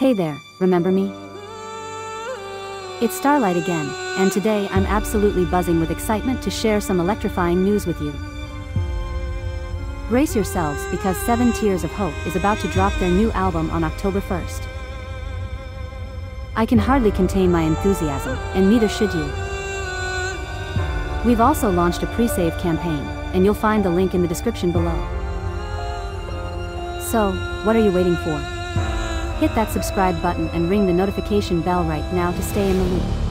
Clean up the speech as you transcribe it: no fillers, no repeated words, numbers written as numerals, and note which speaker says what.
Speaker 1: Hey there, remember me? It's Starlight again, and today I'm absolutely buzzing with excitement to share some electrifying news with you. Brace yourselves because 7 Tears of Hope is about to drop their new album on October 1st. I can hardly contain my enthusiasm, and neither should you. We've also launched a pre-save campaign, and you'll find the link in the description below. So, what are you waiting for? Hit that subscribe button and ring the notification bell right now to stay in the loop.